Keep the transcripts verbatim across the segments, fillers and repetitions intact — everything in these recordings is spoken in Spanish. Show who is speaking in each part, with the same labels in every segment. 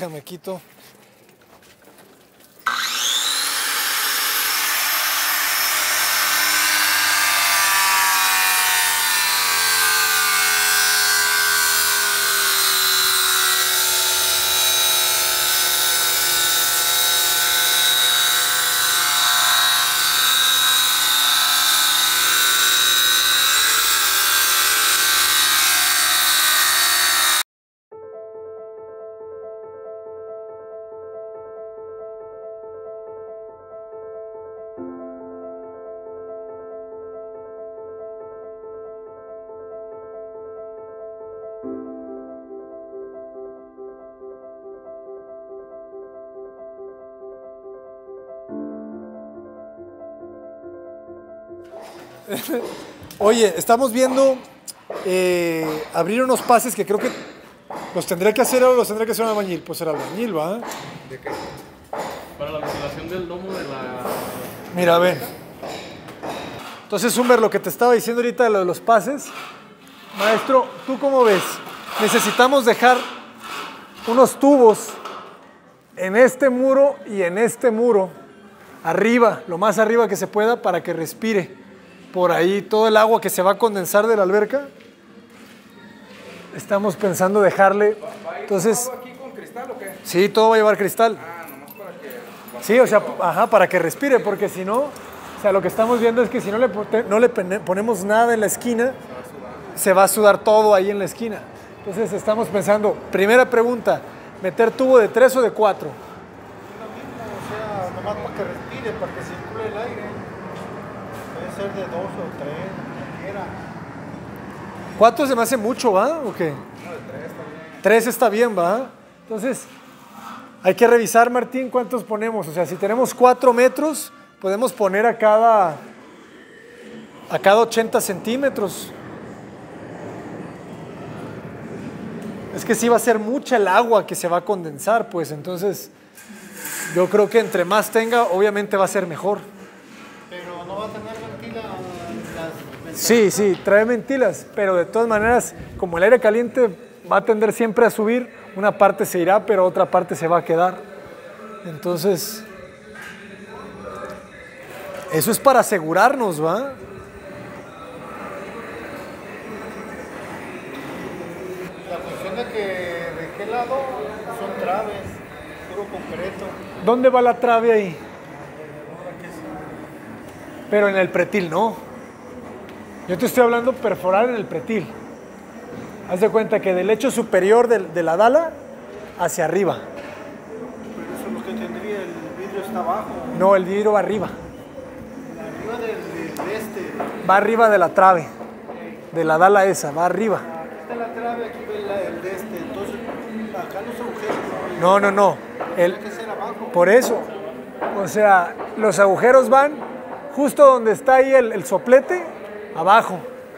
Speaker 1: Déjame quito. Oye, estamos viendo eh, abrir unos pases que creo que los tendría que hacer o los tendría que hacer un albañil. Pues el albañil, ¿va?
Speaker 2: ¿De qué? Para la ventilación del domo de la...
Speaker 1: Mira, ven. Entonces, Humber, lo que te estaba diciendo ahorita de lo de los pases, maestro, ¿tú cómo ves? Necesitamos dejar unos tubos en este muro y en este muro, arriba, lo más arriba que se pueda, para que respire por ahí todo el agua que se va a condensar de la alberca. Estamos pensando dejarle,
Speaker 3: ¿Va a ir
Speaker 1: entonces,
Speaker 3: agua aquí con cristal o qué?
Speaker 1: sí, todo va a llevar cristal.
Speaker 3: Ah, nomás para que...
Speaker 1: Sí, o sea, ajá, para que respire, porque si no, o sea, lo que estamos viendo es que si no le, no le ponemos nada en la esquina, se va a sudar todo ahí en la esquina. Entonces estamos pensando, primera pregunta, ¿meter tubo de tres o de cuatro?
Speaker 4: Lo mismo, o sea, nomás para que respire, para que circule el aire. Puede ser de dos o tres, como quiera.
Speaker 1: ¿Cuatro se me hace mucho, va? ¿O qué?
Speaker 3: No, de tres está bien.
Speaker 1: Tres está bien, va. Entonces, hay que revisar, Martín, cuántos ponemos. O sea, si tenemos cuatro metros, podemos poner a cada, a cada ochenta centímetros. Es que sí va a ser mucha el agua que se va a condensar, pues entonces yo creo que entre más tenga, obviamente va a ser mejor.
Speaker 4: Pero no va a tener ventila las ventanas.
Speaker 1: Sí, sí, trae ventilas, pero de todas maneras, como el aire caliente va a tender siempre a subir, una parte se irá, pero otra parte se va a quedar. Entonces, eso es para asegurarnos, ¿va?
Speaker 4: La cuestión de que de qué lado son traves, puro concreto.
Speaker 1: ¿Dónde va la trave ahí? Pero en el pretil no. Yo te estoy hablando perforar en el pretil. Haz de cuenta que del lecho superior de, de la dala hacia arriba.
Speaker 4: Pero eso es lo que tendría, el vidrio está abajo.
Speaker 1: No, el vidrio va arriba.
Speaker 4: Arriba del de este.
Speaker 1: Va arriba de la trave. De la dala esa, va arriba.
Speaker 4: Aquí está la trave, aquí ve la- el de este. Entonces, acá los agujeros.
Speaker 1: No, no, no. El,
Speaker 4: Tiene que ser abajo.
Speaker 1: por eso. O sea, los agujeros van justo donde está ahí el, el soplete, abajo.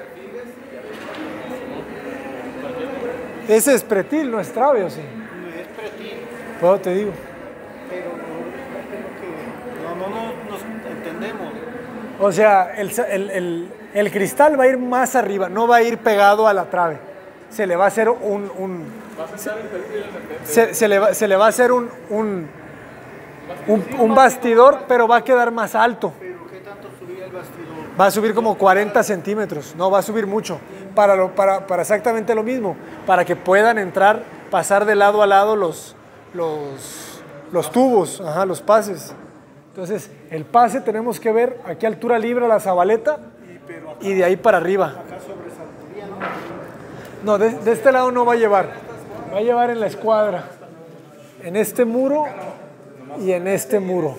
Speaker 1: Ese es pretil, no es trave, ¿o sí?
Speaker 4: Es pretil,
Speaker 1: Pues te digo.
Speaker 4: pero no, no, no, no nos entendemos.
Speaker 1: O sea, el, el- el- el cristal va a ir más arriba, no va a ir pegado a la trave. Se le va a hacer un... un- se, se le va, se le va a hacer un, un, un, un bastidor, pero va a quedar más alto.
Speaker 4: Pero ¿qué tanto subía el bastidor?
Speaker 1: Va a subir como cuarenta centímetros, no va a subir mucho, para, lo, para, para exactamente lo mismo, para que puedan entrar, pasar de lado a lado los, los, los tubos, ajá, los pases. Entonces, el pase tenemos que ver a qué altura libra la zabaleta y de ahí para arriba.
Speaker 4: Acá sobresaltaría, ¿no?
Speaker 1: No, de, de este lado no va a llevar, va a llevar en la escuadra, en este muro y en este muro.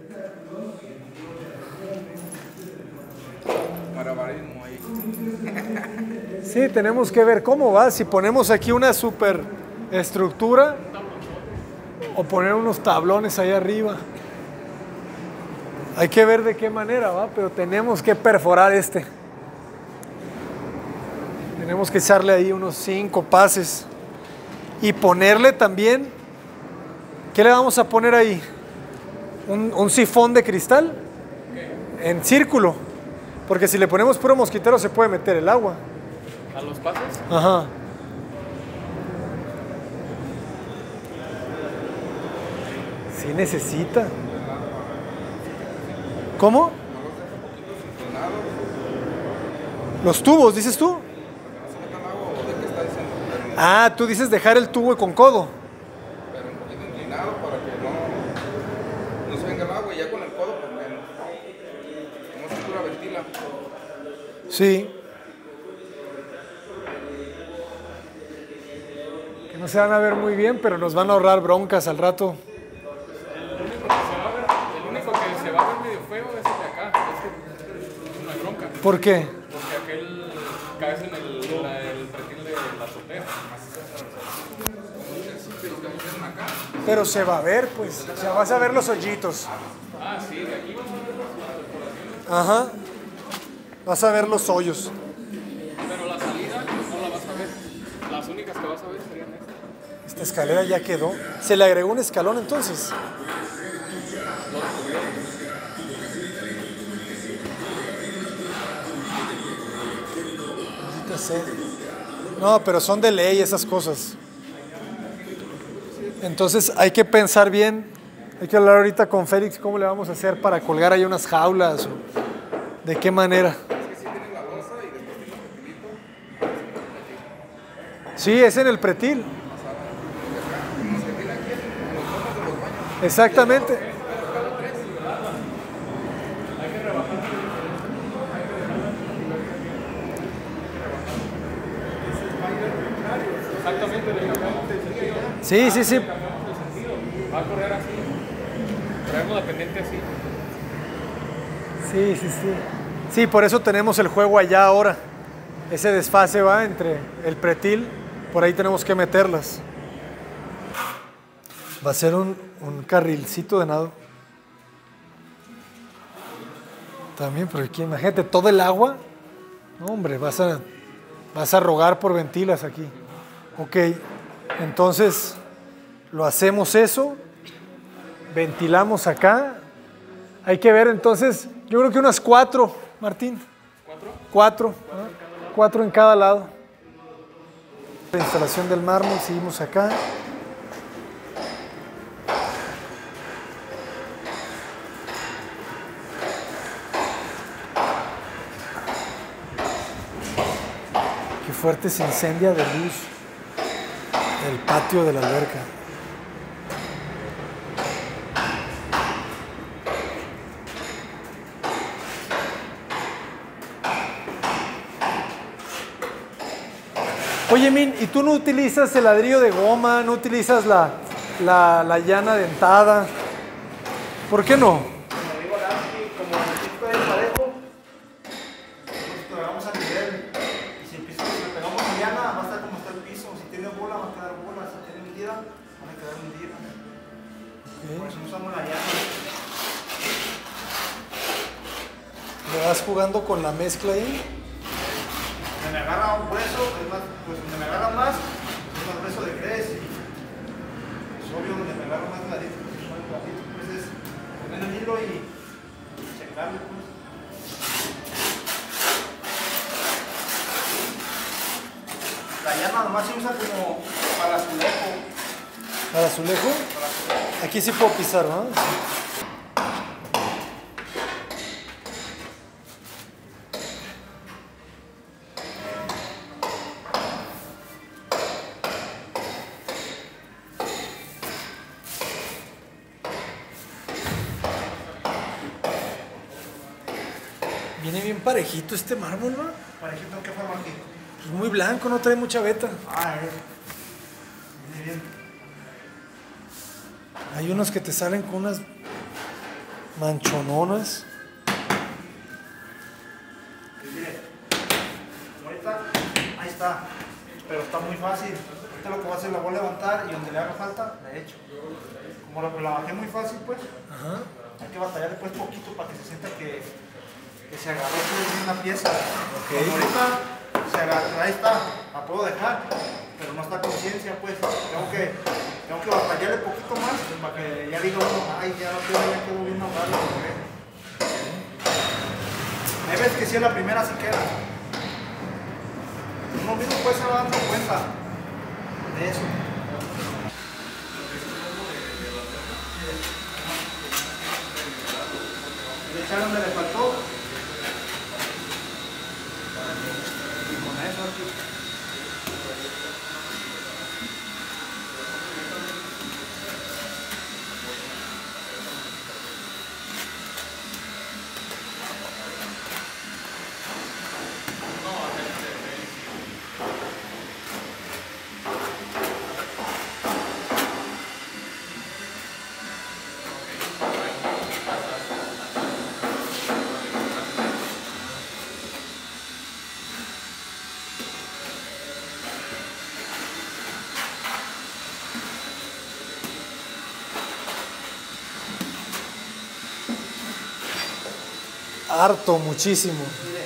Speaker 3: Malabarismo ahí.
Speaker 1: Sí, tenemos que ver cómo va, si ponemos aquí una super estructura o poner unos tablones ahí arriba. Hay que ver de qué manera va, pero tenemos que perforar este. Tenemos que echarle ahí unos cinco pases y ponerle también, ¿qué le vamos a poner ahí? Un, un sifón de cristal en círculo, porque si le ponemos puro mosquitero se puede meter el agua.
Speaker 2: ¿A los pases?
Speaker 1: Ajá. Sí necesita. ¿Cómo? Los tubos, dices tú. Ah, tú dices dejar el tubo con codo.
Speaker 3: Pero un poquito inclinado para que no, no se venga el agua y ya con el codo pues menos. Como si pura ventila.
Speaker 1: Sí. Que no se van a ver muy bien, pero nos van a ahorrar broncas al rato.
Speaker 2: El único que se va a ver, el único que se va a ver medio feo es el de acá. Es una bronca.
Speaker 1: ¿Por qué?
Speaker 2: Porque aquel cae en el, la, el pretil de la azotea.
Speaker 1: Pero se va a ver, pues. O sea, vas a ver los hoyitos.
Speaker 2: Ah, sí, de aquí vamos a ver las perforaciones.
Speaker 1: Ajá. Vas a ver los hoyos.
Speaker 2: Pero la salida no la vas a ver. Las únicas que vas a ver serían estas.
Speaker 1: Esta escalera ya quedó. ¿Se le agregó un escalón entonces? Maldita sea. No, pero son de ley esas cosas. Entonces hay que pensar bien. Hay que hablar ahorita con Félix cómo le vamos a hacer para colgar ahí unas jaulas. O de qué manera. Sí, es en el pretil. Exactamente.
Speaker 2: Exactamente, le cambiamos el sentido.
Speaker 1: Sí, sí, sí.
Speaker 2: Va a correr así. Traemos la pendiente así.
Speaker 1: Sí, sí, sí. Sí, por eso tenemos el juego allá ahora. Ese desfase va entre el pretil. Por ahí tenemos que meterlas. Va a ser un, un carrilcito de nado. También, pero aquí, imagínate, todo el agua. No, hombre, vas a, vas a rogar por ventilas aquí. Ok, entonces lo hacemos eso. Ventilamos acá. Hay que ver entonces, yo creo que unas cuatro, Martín. ¿Cuatro? Cuatro. ¿no? Cuatro en cada lado. La instalación del mármol, seguimos acá. Qué fuerte se incendia de luz el patio de la alberca. Oye, Min, ¿y tú no utilizas el ladrillo de goma? ¿No utilizas la, la, la llana dentada? ¿Por qué no?
Speaker 4: Como digo, Lancy, como el piso es parejo, nosotros lo pegamos a nivel. Y si el piso si lo pegamos a llana, va a estar como está el piso. Si tiene bola, va a quedar bola. Si tiene hundida, va a quedar hundida.
Speaker 1: Okay.
Speaker 4: Por eso no usamos la llana.
Speaker 1: ¿Le vas jugando con la mezcla ahí?
Speaker 4: Donde me agarra un hueso, es más, pues donde me agarra más, es más hueso de gres. Y es obvio, donde me agarra más ladito, pues, más ladito, pues es poner el hilo y checarlo, pues. La llana nomás se usa como para azulejo.
Speaker 1: ¿Para azulejo? Aquí sí puedo pisar, ¿no? Viene bien parejito este mármol, ¿no?
Speaker 4: Parejito, ¿en qué forma aquí?
Speaker 1: Pues muy blanco, no trae mucha veta.
Speaker 4: Ah, eh. Viene bien.
Speaker 1: Hay unos que te salen con unas manchononas.
Speaker 4: Mire, ahorita, ahí está, pero está muy fácil. Ahorita lo que voy a hacer, la voy a levantar y donde le haga falta, la echo. Como la, la bajé muy fácil, pues,
Speaker 1: Ajá.
Speaker 4: hay que batallar después poquito para que se sienta que, que se agarró bien una pieza.
Speaker 1: Ok.
Speaker 4: Como ahorita se agarró, ahí está, la puedo dejar, pero no está conciencia, pues. Tengo que, tengo que batallarle poquito más para que ya diga uno, ay, ya no quedó, ya quedó bien ahogado. Hay veces que sí, en la primera sí queda. Uno mismo pues se va dando cuenta de eso. echar donde le faltó. Y con eso aquí.
Speaker 1: Harto, muchísimo.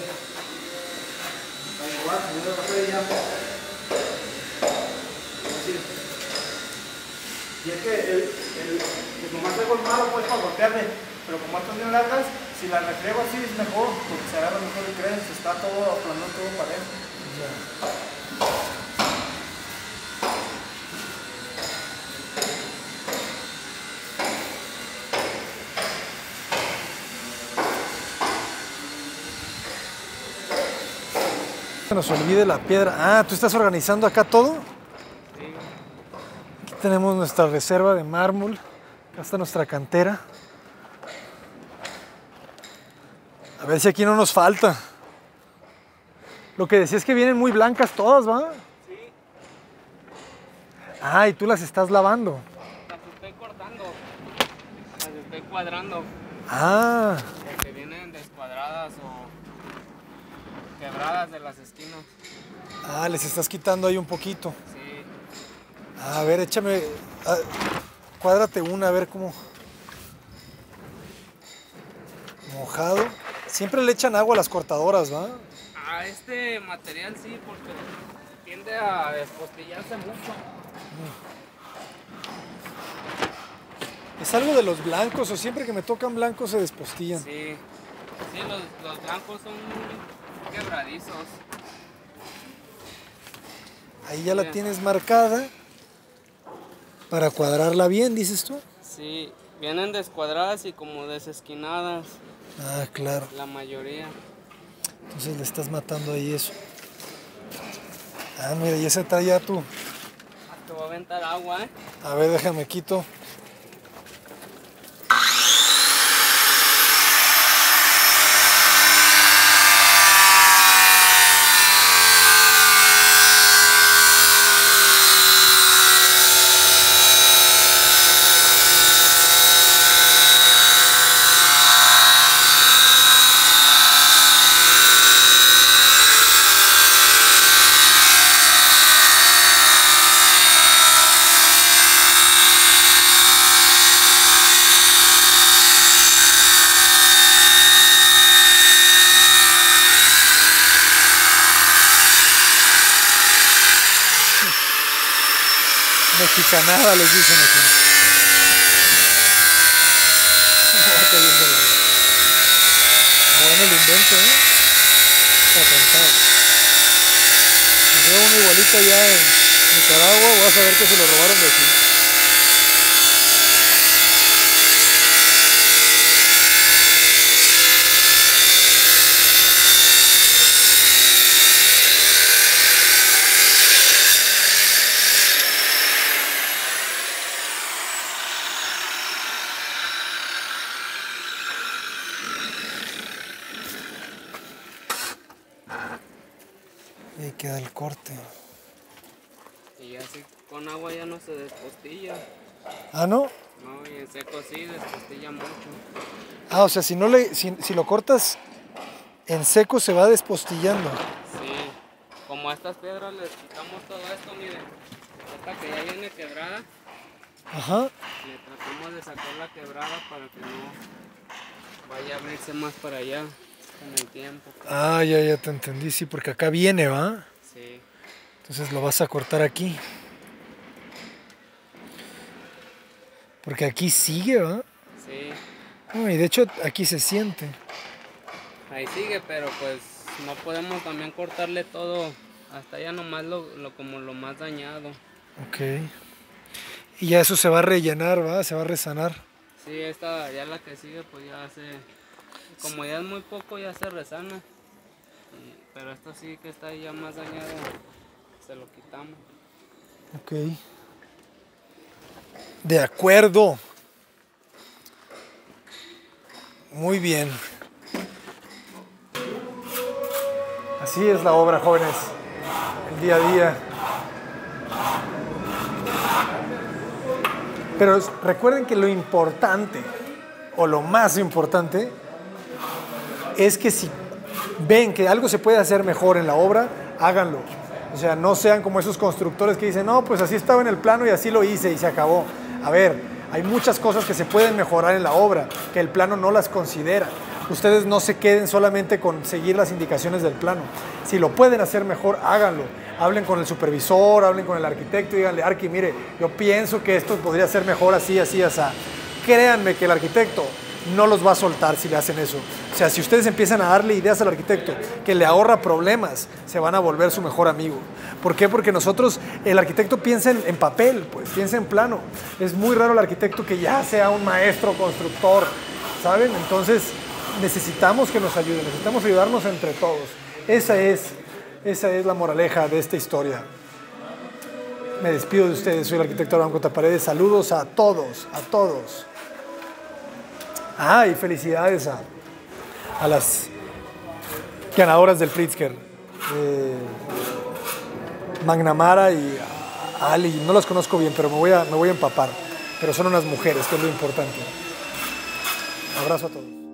Speaker 4: Y es que el, el, pues nomás traigo el malo pues para golpearle, pero como estas bien largas, si la refriego así es mejor, porque se agarra mejor el crece, está todo aplanado, todo parejo.
Speaker 1: Se nos olvide la piedra. Ah, ¿tú estás organizando acá todo?
Speaker 2: Sí.
Speaker 1: Aquí tenemos nuestra reserva de mármol. Acá está nuestra cantera. A ver si aquí no nos falta. Lo que decía es que vienen muy blancas todas, ¿va?
Speaker 2: Sí,
Speaker 1: Ah, y tú las estás lavando.
Speaker 2: las estoy cortando. Las estoy cuadrando.
Speaker 1: Ah,
Speaker 2: Porque vienen descuadradas o quebradas de las esquinas.
Speaker 1: ah, les estás quitando ahí un poquito.
Speaker 2: Sí.
Speaker 1: A ver, échame, ah, cuádrate una, a ver cómo. Mojado. Siempre le echan agua a las cortadoras, ¿va?
Speaker 2: A este material sí, porque tiende a despostillarse mucho.
Speaker 1: ¿Es algo de los blancos o siempre que me tocan blancos se despostillan?
Speaker 2: Sí, sí, los, los blancos son quebradizos.
Speaker 1: Ahí ya la
Speaker 2: Mira.
Speaker 1: tienes marcada para cuadrarla bien, dices tú.
Speaker 2: Sí, vienen descuadradas y como desesquinadas,
Speaker 1: Ah, claro.
Speaker 2: la mayoría.
Speaker 1: Entonces le estás matando ahí eso. Ah, mira, ya se trae ya tú.
Speaker 2: Te voy a aventar agua, ¿eh?
Speaker 1: A ver, déjame quito. Mexicanada les dicen aquí. Está cayendo el agua. Bueno el invento, ¿eh? Está cantado. Si veo uno igualito allá en Nicaragua, voy a saber que se lo robaron de aquí. Y ahí queda el corte.
Speaker 2: Y así con agua ya no se despostilla.
Speaker 1: Ah, ¿no?
Speaker 2: No, y en seco sí despostilla mucho.
Speaker 1: Ah, o sea, si, no le, si, si lo cortas en seco se va despostillando.
Speaker 2: Sí, como a estas piedras les quitamos todo esto, miren. Esta que ya viene quebrada,
Speaker 1: Ajá.
Speaker 2: le tratamos de sacar la quebrada para que no vaya a abrirse más para allá con el tiempo.
Speaker 1: Ah, ya, ya te entendí, sí, porque acá viene, ¿va?
Speaker 2: Sí,
Speaker 1: Entonces lo vas a cortar aquí. Porque aquí sigue, ¿va?
Speaker 2: sí.
Speaker 1: No, y de hecho aquí se siente.
Speaker 2: Ahí sigue, pero pues no podemos también cortarle todo, hasta allá nomás lo, lo como lo más dañado.
Speaker 1: Ok. Y ya eso se va a rellenar, ¿va? Se va a resanar.
Speaker 2: Sí, esta ya la que sigue pues ya se como ya es muy poco, ya se resana. Y- pero esto sí que está ya más dañado, se lo quitamos.
Speaker 1: Ok. De acuerdo. Muy bien. Así es la obra, jóvenes. El día a día. Pero recuerden que lo importante, o lo más importante, es que si ven que algo se puede hacer mejor en la obra, háganlo. O sea, no sean como esos constructores que dicen, no, pues así estaba en el plano y así lo hice y se acabó. A ver, hay muchas cosas que se pueden mejorar en la obra, que el plano no las considera. Ustedes no se queden solamente con seguir las indicaciones del plano. Si lo pueden hacer mejor, háganlo. Hablen con el supervisor, hablen con el arquitecto y díganle, Arqui, mire, yo pienso que esto podría ser mejor así, así, así. Créanme que el arquitecto no los va a soltar si le hacen eso. O sea, si ustedes empiezan a darle ideas al arquitecto que le ahorra problemas, se van a volver su mejor amigo. ¿Por qué? Porque nosotros, el arquitecto piensa en, en papel, pues piensa en plano. Es muy raro el arquitecto que ya sea un maestro constructor, ¿saben? Entonces necesitamos que nos ayuden, necesitamos ayudarnos entre todos. Esa es, esa es la moraleja de esta historia. Me despido de ustedes, soy el arquitecto Abraham Cotaparedes. Saludos a todos, a todos. Ah, y felicidades a, a las ganadoras del Pritzker, eh, Magnamara y Ali. No las conozco bien, pero me voy, a, me voy a empapar. Pero son unas mujeres, que es lo importante. Abrazo a todos.